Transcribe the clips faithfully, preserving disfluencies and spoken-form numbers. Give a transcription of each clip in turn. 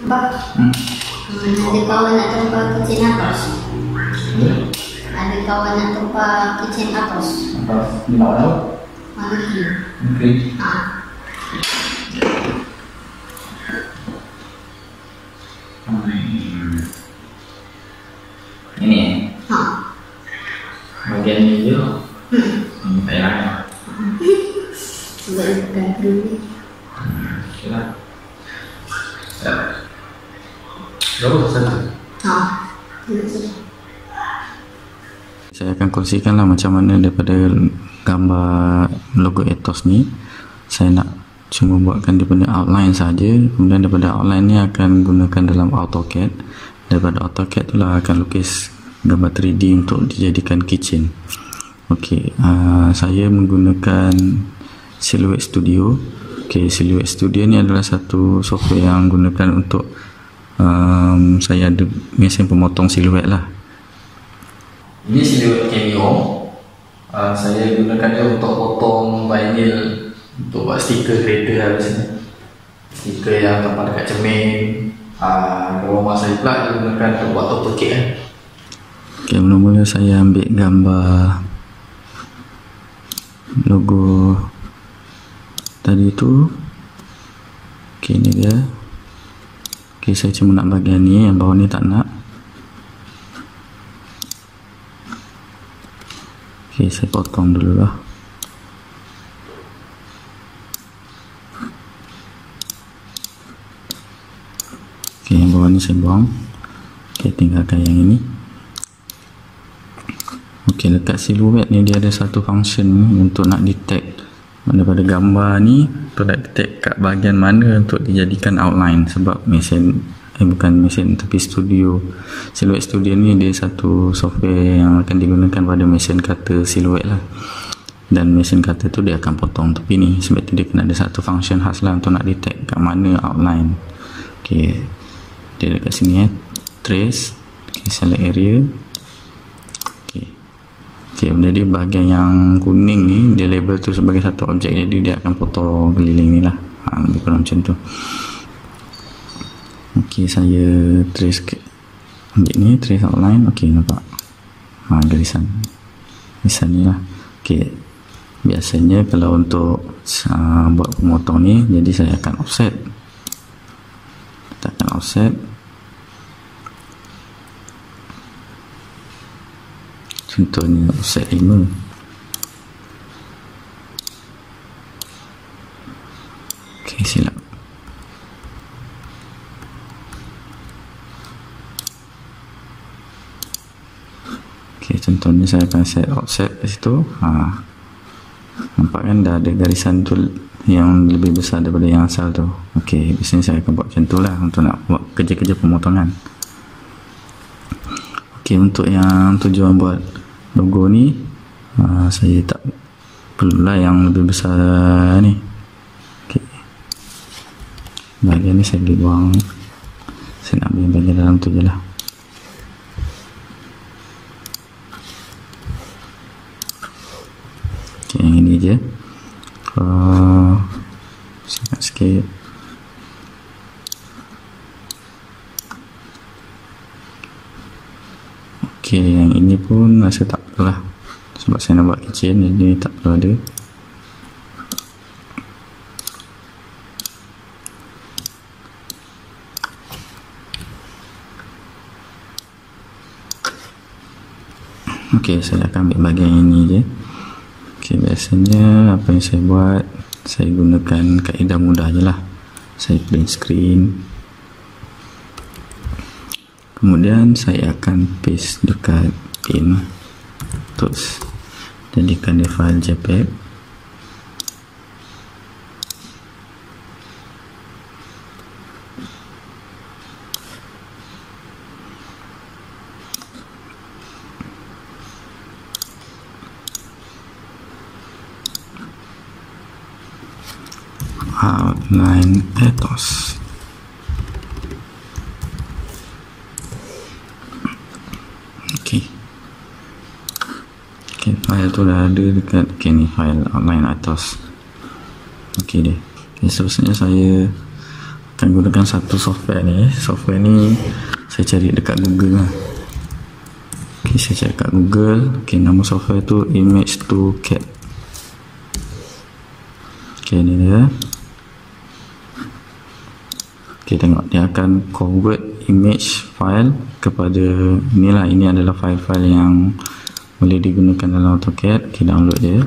Bak, hmm. ada kawan nak tumpah kitchen atas. Hmm? Ada kawan nak tumpah kitchen atas. Atas, di mana? Mana ni? Okey. Ah. Hmm. Ini ya? Ha. Bagian ini je. Hmm. Ini tak payah. Cuba bukan dulu. Hmm, okey lah. Ya. Berapa satu? Ha. Itu. Saya akan kongsikanlah macam mana daripada gambar logo Atos ni saya nak cuma buatkan daripada outline saja. Kemudian daripada outline ni akan gunakan dalam AutoCAD. Daripada AutoCAD tu lah akan lukis gambar tiga D untuk dijadikan kitchen. Okey, uh, saya menggunakan Silhouette Studio. Okey, Silhouette Studio ni adalah satu software yang gunakan untuk um, saya ada mesin pemotong siluet lah. Ini Silhouette Cameo. Uh, saya gunakan dia untuk potong vinyl untuk buat stiker kereta lah biasanya. Stiker yang tempat dekat cermin. Uh, kalau rumah saya pula dia gunakan untuk buat AutoCAD kan. Okay, mula-mula saya ambil gambar logo tadi tu. Okay, ni dia. Okay, saya cuma nak bahagian ni, yang bawah ni tak nak. Okay, saya potong dulu lah. Okay, yang bawah ni saya buang. Okay, tinggalkan yang ini. Okay, dekat siluet ni dia ada satu function untuk nak detect daripada gambar ni, untuk nak detect kat bahagian mana untuk dijadikan outline. Sebab mesin, eh bukan mesin tapi studio, Silhouette Studio ni dia satu software yang akan digunakan pada mesin cutter siluet lah. Dan mesin cutter tu dia akan potong tepi ni, sebab tu dia kena ada satu function khas lah untuk nak detect kat mana outline. Okay, dia dekat sini eh, trace. Okay, select area. Okay, okay, jadi bahagian yang kuning ni dia label tu sebagai satu objek, jadi dia akan potong keliling ni lah. Ha, lebih kurang macam tu. Ok, saya trace ke, ambil ni, trace outline. Ok, nampak ha, garisan garisan ni lah. Ok, biasanya kalau untuk uh, buat pemotong ni, jadi saya akan offset. Kita akan offset. Contohnya offset lima. Ok, silap. Okay, contohnya saya akan set offset di situ. Ha, nampak kan dah ada garisan tu yang lebih besar daripada yang asal tu. Okay, biasanya saya akan buat macam tu lah untuk nak buat kerja-kerja pemotongan. Okay, untuk yang tujuan buat logo ni, ha, saya tak perlulah yang lebih besar ni. Okay, bahagian ni saya boleh buang. Saya nak ambil bahagian dalam tu je lah. Yang ini je. Uh, Sangat sikit. Ok, yang ini pun rasa tak perlu lah, sebab saya nak buat kitchen, jadi tak perlu ada. Ok, saya akan ambil bahagian ini je. Okay, biasanya apa yang saya buat, saya gunakan kaedah mudah je lah. Saya print screen, kemudian saya akan paste dekat pin, terus jadikan dia file JPEG. Outline Atos. Ok, ok, file tu dah ada dekat. Ok, ni file outline Atos. Ok deh. Okay, seterusnya saya akan gunakan satu software ni. Software ni saya cari dekat Google lah. Okay, saya cari dekat Google. Okay, nama software tu Image to C A D. Okay, ni dia. Okay, tengok dia akan convert image file kepada inilah. Ini adalah file-file yang boleh digunakan dalam AutoCAD. Okay, download dia.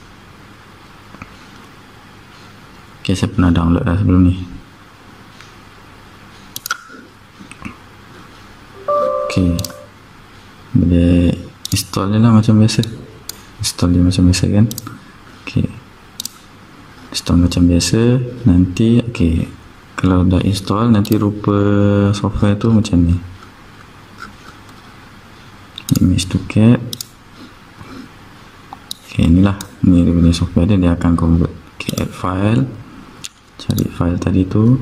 Okay, saya pernah download dah sebelum ni. Okay, boleh install dia lah macam biasa. Install dia macam biasa kan. Okay, install macam biasa. Nanti okay, kalau dah install, nanti rupa software tu macam ni. Image to C A D. Okay, inilah, ni dia punya software dia. Dia akan convert. Okay, add file. Cari file tadi tu.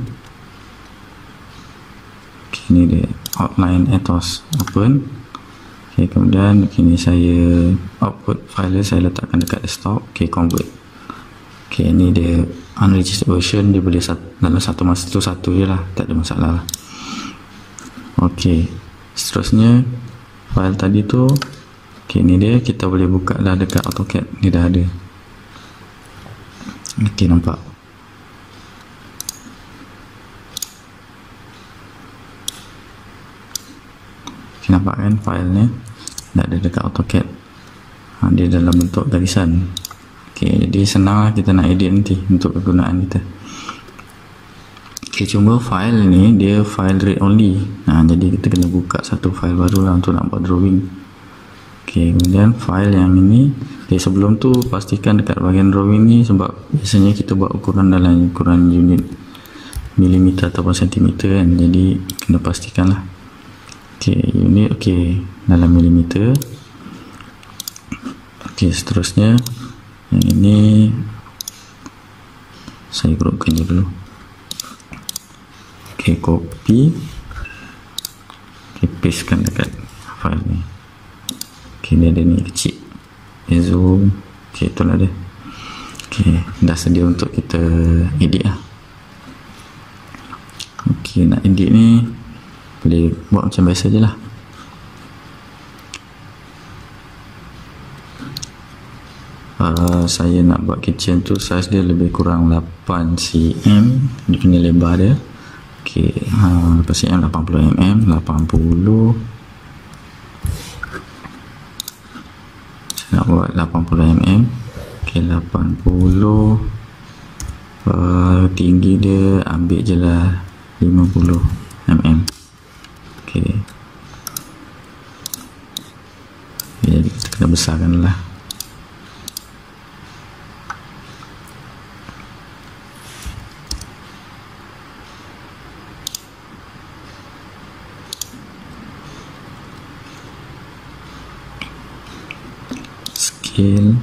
Okay, ni dia outline ethos, open. Okay, kemudian kini saya output file dia, saya letakkan dekat desktop. Okay, convert. Okay, ni dia unregistered version. Dia boleh satu, dalam satu masa tu satu je lah, tak ada masalah lah. Okay, seterusnya file tadi tu. Okay, ni dia, kita boleh buka dah dekat AutoCAD. Ni dah ada. Okay, nampak. Okay, nampak kan file ni dah ada dekat AutoCAD. Ha, dia dalam bentuk garisan. Okay, jadi senang lah kita nak edit nanti untuk kegunaan kita. Okay, cuma file ni dia file read only. Ha, jadi kita kena buka satu file baru lah untuk nak buat drawing. Okay, kemudian file yang ini. Okay, sebelum tu pastikan dekat bahagian drawing ni, sebab biasanya kita buat ukuran dalam ukuran unit milimeter ataupun sentimeter kan. Jadi kena pastikan lah. Okay, unit okay dalam milimeter. Okay, seterusnya yang ini saya grupkan je dulu. Okay, copy. Okay, pastekan dekat file ni. Okay, dia ada ni kecil. Okay, zoom. Okay, itulah dia. Okay, dah sedia untuk kita edit lah. Okay, nak edit ni boleh buat macam biasa je lah. Uh, saya nak buat kitchen tu, size dia lebih kurang lapan sentimeter dia punya lebar dia. Ok, uh, lapan sentimeter, lapan puluh milimeter, lapan puluh. Saya nak buat lapan puluh milimeter. Ok, lapan puluh. Uh, tinggi dia ambil je lah lima puluh milimeter. Ok, jadi kita kena besarkan lah. Scale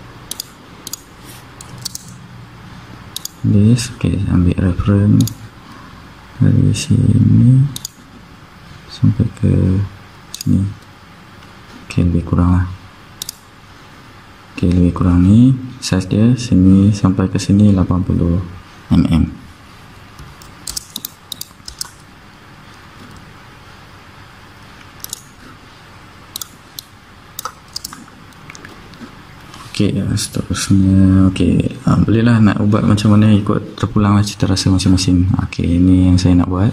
this. Ok, ambil reference dari sini sampai ke sini. Ok, lebih kurang lah. Ok, lebih kurang ni size dia. Sini sampai ke sini lapan puluh milimeter. Ok, seterusnya. Ok, ha, bolehlah nak buat macam mana ikut terpulang lah cita rasa masing-masing. Ok, ini yang saya nak buat.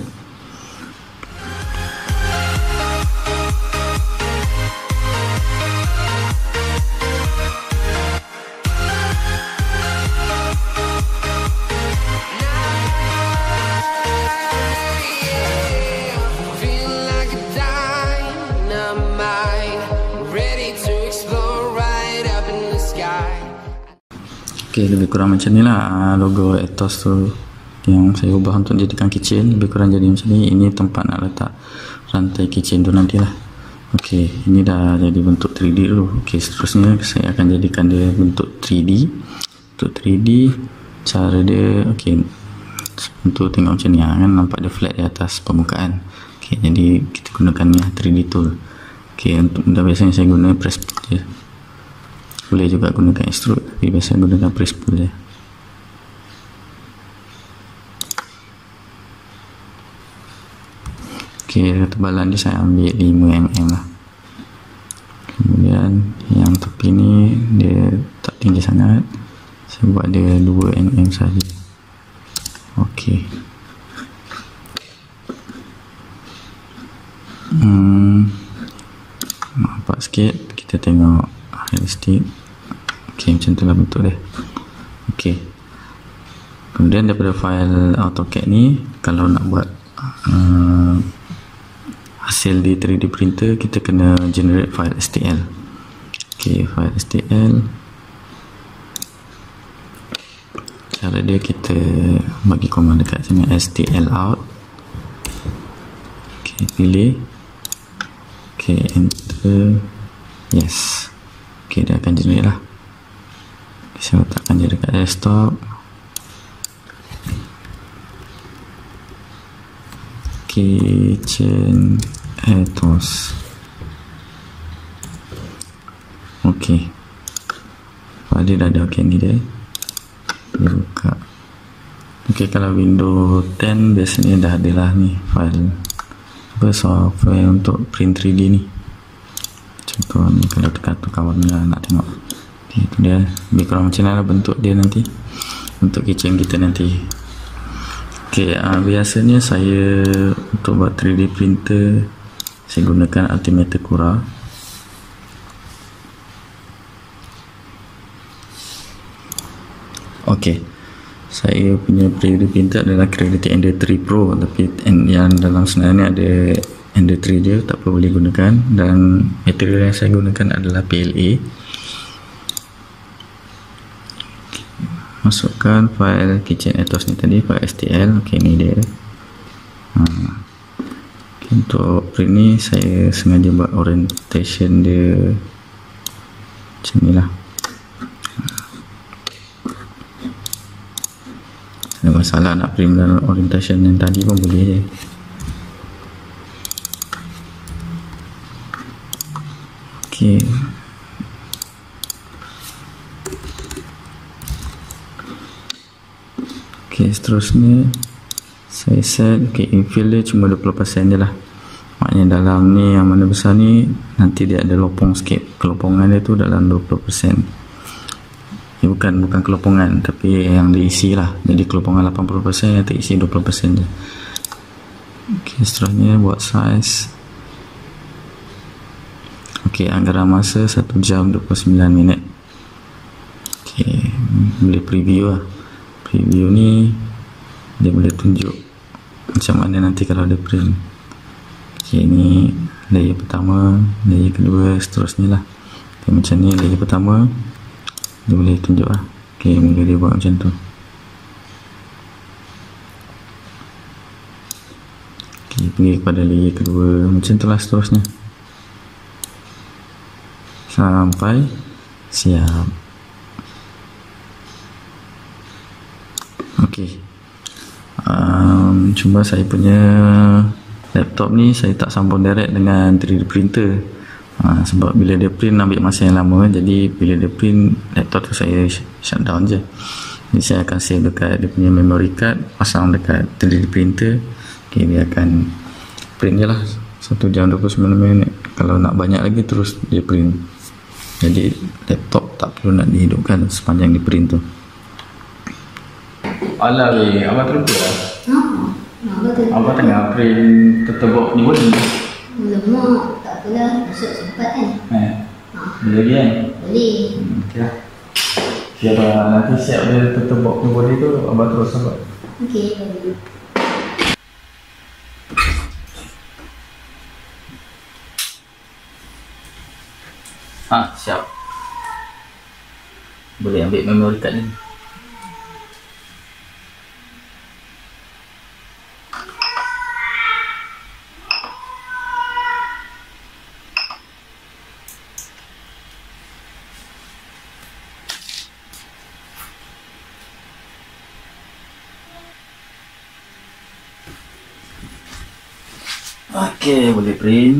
Okay, lebih kurang macam ni lah logo ethos tu yang saya ubah untuk jadikan kitchen. Lebih kurang jadi macam ni. Ini tempat nak letak rantai kitchen tu nanti lah. Ok, ini dah jadi bentuk tiga D dulu. Ok, seterusnya saya akan jadikan dia bentuk tiga D. Untuk tiga D cara dia, ok, untuk tengok macam ni kan, nampak dia flat di atas permukaan. Ok, jadi kita gunakan ni tiga D tool. Ok, untuk benda biasanya saya guna press pull je. Boleh juga gunakan extrude, tapi biasa gunakan press pull je. Okay, ketebalan dia saya ambil lima milimeter lah. Kemudian yang tepi ni dia tak tinggi sangat, saya buat dia dua milimeter saja. Okey. Hmm, nampak sikit, kita tengok realistik. Okey, macam tu lah bentuk dia. Okey. Kemudian daripada file AutoCAD ni, kalau nak buat uh, hasil di three D printer, kita kena generate file S T L. Okey, file S T L. Cara dia, kita bagi command dekat sini, S T L out. Okey, pilih. Okey, enter. Yes. Okey, dia akan generate lah. Okay, saya letakkan dia dekat desktop. Kitchen Ethos. Okey, file dia dah ada. Okey, ni dia. Dia buka. Okey, kalau Windows ten biasanya dah ada lah ni file apa, software untuk print three D ni. Contoh ni, kalau dekat tu kawan ni lah nak tengok. Okey, tu dia. Lebih kurang macam mana lah bentuk dia nanti untuk kitchen kita nanti. Okey, uh, biasanya saya untuk buat three D printer saya gunakan Ultimator Cura. Okey, saya punya three D printer adalah Creality Ender three Pro, tapi yang dalam sebenarnya ada Ender three je, tak perlu boleh gunakan. Dan material yang saya gunakan adalah P L A. Masukkan file Kitchen Ethos ni tadi, file S T L. ok, ni dia. ha. Okay, untuk print ni saya sengaja buat orientation dia macam ni lah. Ada masalah nak print dalam orientation yang tadi pun boleh je. ok, ok, seterusnya saya set. ok, infill dia cuma dua puluh peratus je lah. Maknanya dalam ni yang mana besar ni nanti dia ada lopong sikit. Kelopongan dia tu dalam dua puluh peratus. Dia bukan bukan kelopongan, tapi yang diisi lah. Jadi kelopongan lapan puluh peratus, yang terisi dua puluh peratus je. ok, seterusnya buat size. ok, anggaran masa satu jam dua puluh sembilan minit. ok, boleh preview lah. Preview ni dia boleh tunjuk macam mana nanti kalau ada print. ok, ni layer pertama, layer kedua, seterusnya lah. ok, macam ni layer pertama dia boleh tunjuk lah. ok, mula dia buat macam tu. ok, pergi kepada layer kedua, macam tu lah seterusnya sampai siap. ok, um, cuma saya punya laptop ni saya tak sambung direct dengan three D printer. ha, sebab bila dia print ambil masa yang lama, jadi bila dia print laptop tu saya shutdown je. Jadi saya akan save dekat dia punya memory card, pasang dekat three D printer. ok, dia akan print je lah satu jam dua puluh sembilan minit. Kalau nak banyak lagi terus dia print. Jadi laptop tak perlu nak dihidupkan sepanjang di print tu. Alah weh, abang terlupa lah. Haa, abang tu. Abang tengah print tertebok ni body. Lemak, tak apalah, besok sempat kan. Eh, Ha, boleh lagi kan? boleh. Hmm, ok lah. Siap lah, nanti siap dia tertebok ni body tu, abang terus buat. Okey, boleh. Ha, siap. Boleh ambil memory card ni. Okey, boleh print.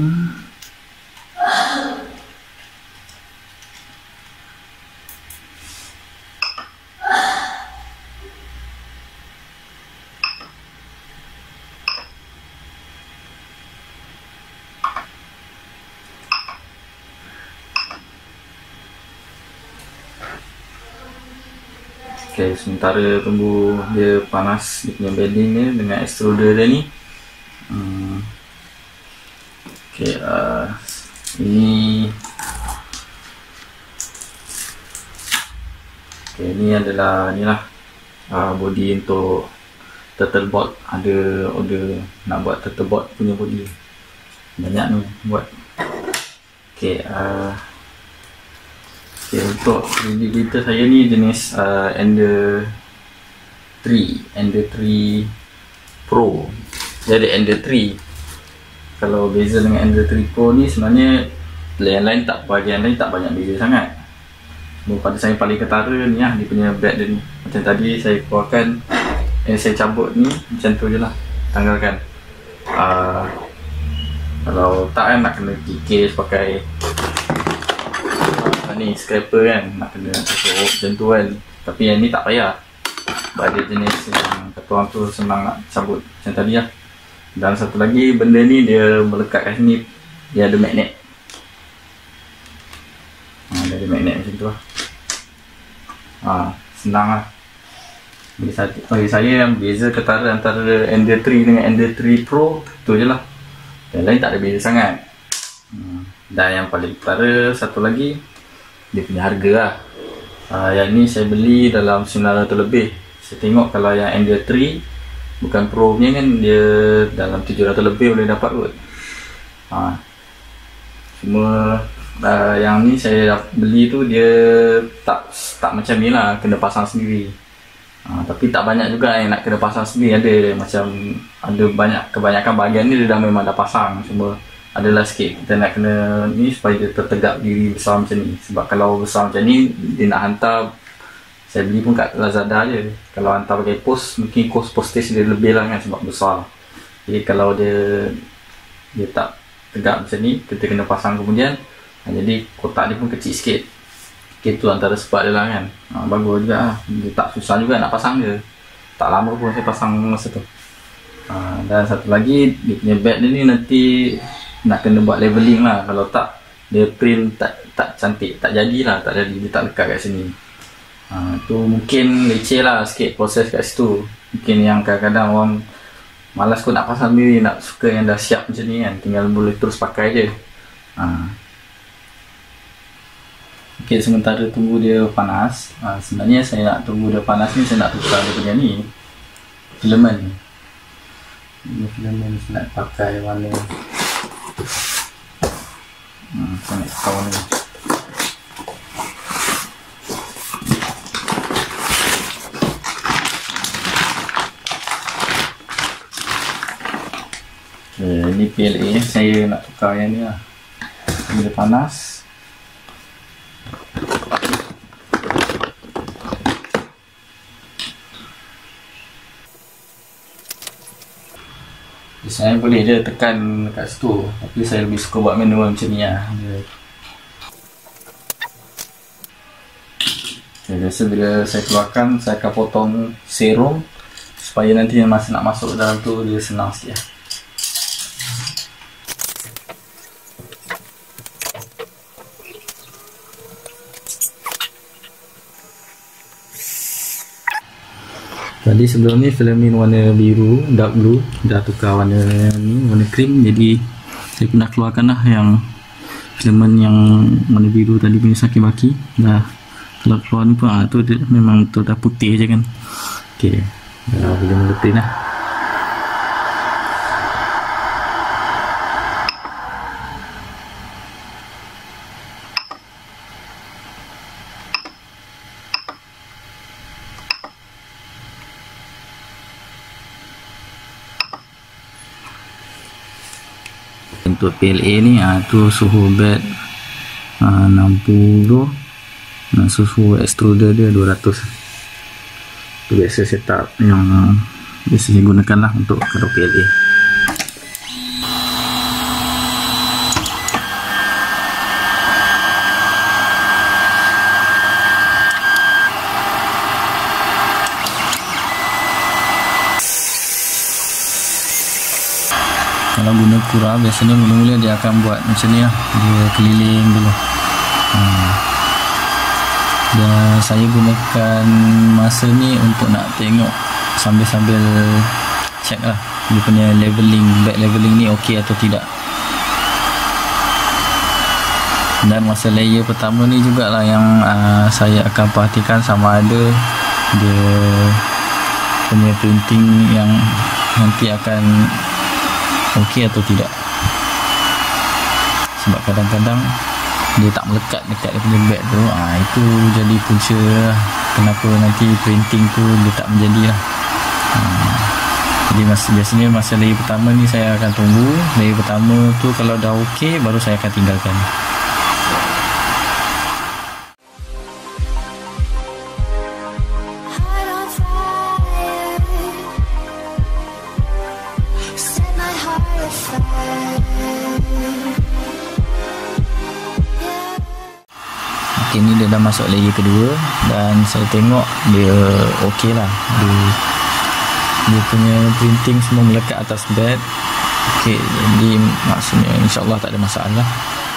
Okay, sementara tunggu dia panas dia punya bedding dia dengan extruder dia ni. hmm. Okay, uh, ini okay, ini adalah ni lah uh, body untuk turtle board. Ada order nak buat turtle board punya body, banyak ni buat. Okay, uh, okay, untuk tiga D printer saya ni jenis uh, Ender three Ender three Pro. Dia ada Ender three. Kalau beza dengan Ender three Pro ni sebenarnya yang lain tak, bahagian lain tak banyak beza sangat. Cuma pada saya paling ketara ni lah, dia punya bed dia ni. Macam tadi saya keluarkan, eh, saya cabut ni macam tu je lah, tanggalkan. uh, Kalau tak kan nak kena kikis pakai uh, ni scraper kan, nak kena tutup macam tu kan. Tapi yang ni tak payah, ada jenis yang kata orang tu senang nak cabut macam tadi lah. Dan satu lagi benda ni dia melekat kat sini, dia ada magnet. ha, Dia ada magnet macam tu lah. ha, Senang lah. Bagi saya, bagi saya yang beza ketara antara Ender three dengan Ender three Pro tu je lah. Yang lain tak ada beza sangat. hmm. Dan yang paling ketara satu lagi, dia punya harga lah. uh, Yang ni saya beli dalam sembilan ratus lebih. Saya tengok kalau yang Ender three bukan Pro punya kan, dia dalam tujuh ratus lebih boleh dapat kot. ha. Cuma uh, yang ni saya beli tu dia tak tak macam ni lah, kena pasang sendiri. Ha, tapi tak banyak juga yang nak kena pasang sendiri. Ada macam, ada banyak, kebanyakan bahagian ni dia dah memang dah pasang. Cuma adalah sikit kita nak kena ni supaya dia tertegak diri besar macam ni. Sebab kalau besar macam ni dia nak hantar, saya beli pun kat Lazada je. Kalau hantar pakai pos, mungkin kos postage dia lebih lah kan, sebab besar. Jadi kalau dia dia tak tegak macam ni, kita kena pasang kemudian. ha, Jadi kotak dia pun kecil sikit. Itu antara sebab dia lah kan. ha, Bagus juga lah. Dia tak susah juga nak pasang dia. Tak lama pun saya pasang masa tu. ha, Dan satu lagi, dia punya bed dia ni nanti nak kena buat leveling lah. Kalau tak, dia print tak tak cantik, tak jadilah, tak jadi, dia tak lekat kat sini. ha, Tu mungkin leceh lah sikit proses kat situ. Mungkin yang kadang-kadang orang malas kot nak pasang sendiri, nak suka yang dah siap macam ni kan, tinggal boleh terus pakai je. ha. Okay, sementara tunggu dia panas, ha, sebenarnya saya nak tunggu dia panas ni, saya nak tukar dia punya ni filament ni. Ini filament ni saya nak pakai warna hmm, saya nak tukar warna ni. Okay, ini P L A, saya nak tukar yang ni lah. Bila panas, saya boleh je tekan kat situ, tapi saya lebih suka buat manual macam ni lah. Okay, biasa bila saya keluarkan, saya akan potong serum supaya nanti masa nak masuk dalam tu dia senang sikit lah. Tadi sebelum ni filament warna biru, dark blue, dah tukar warna ni, warna cream. Jadi saya pun dah keluarkan lah yang filament yang warna biru tadi punya saki-baki. Dah, kalau keluar ni pun, ah, tu dia memang tu dah putih je kan. Ok, dah boleh mula print lah. Untuk P L A ni, ah, tu suhu bed ah, enam puluh, dan suhu extruder dia dua ratus. Tu biasa setup yang biasa saya gunakan lah untuk kalau P L A. Kalau guna kura, biasanya mula-mula dia akan buat macam ni lah, dia keliling dulu. ha. Dan saya gunakan masa ni untuk nak tengok sambil-sambil check lah dia punya leveling, back leveling ni okey atau tidak. Dan masa layer pertama ni jugalah yang uh, saya akan perhatikan sama ada dia punya printing yang nanti akan okey atau tidak. Sebab kadang-kadang dia tak melekat dekat dia punya back tu, ah, itu jadi punca lah kenapa nanti printing tu dia tak menjadi lah. ah, Jadi masa, biasanya masa layer pertama ni saya akan tunggu. Layer pertama tu kalau dah okey baru saya akan tinggalkan. Okay, ni dia dah masuk layer kedua dan saya tengok dia okey lah. Dia, dia punya printing semua melekat atas bed. Okey, jadi maksudnya insyaAllah tak ada masalah.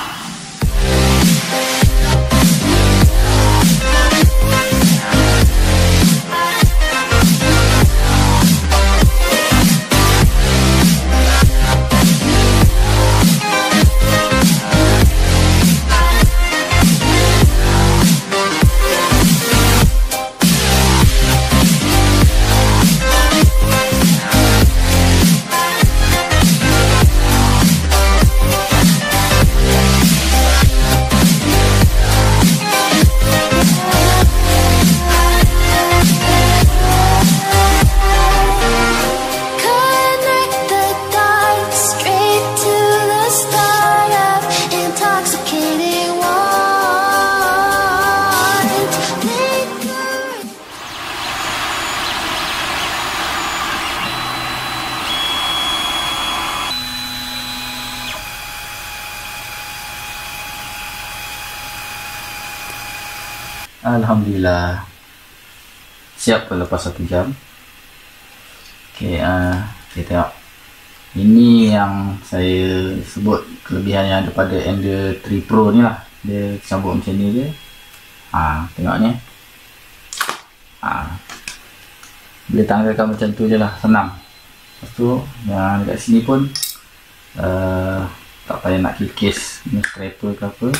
Alhamdulillah siap lepas satu jam. Okey, uh, kita tengok. Ini yang saya sebut kelebihan yang ada pada Ender tiga Pro ni lah. Dia cabut macam ni je. Ha, tengok ni. Ha. Boleh tanggalkan macam tu je lah, senang. Lepas tu yang dekat sini pun uh, tak payah nak kikis ni scraper ke apa.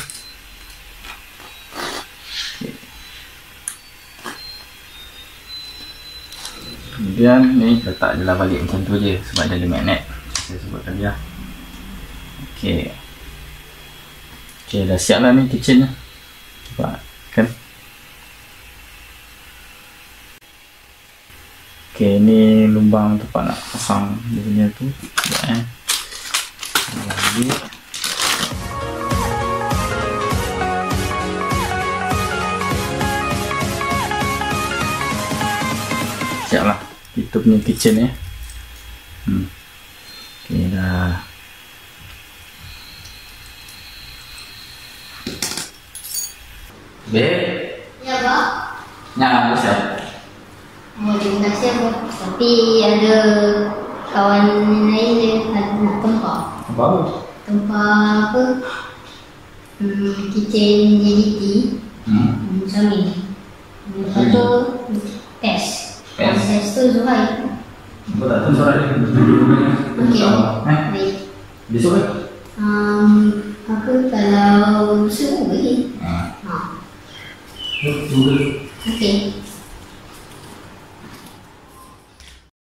Kemudian ni letak je lah balik macam tu je sebab dia ada magnet saya sebut tadi lah. Ok, ok dah siap lah ni kitchen ni. Nampak kan. Ok, ni lubang tempat nak pasang dia punya tu. Sekejap eh lagi. Siap lah kita punya kitchen eh. hmm. Ok dah. Babe. Ya, Pak. Nah, dah siap. Oh, terima kasih, Pak. Tapi ada kawan lain dia nak tempah. Apa? Tempah apa? Hmm, kitchen J D T. Hmm. Macam ni. Lepas tu test. Test. Test tu Zuhair. Apa tak tahu surat dia? Okey. Eh? Baik. Besok kan? Um, apa kalau suruh lagi? Ha. Ha. Tunggu. Okey.